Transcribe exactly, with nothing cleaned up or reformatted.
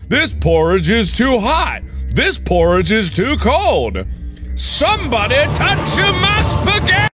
This porridge is too hot. This porridge is too cold. Somebody touch my spaghetti!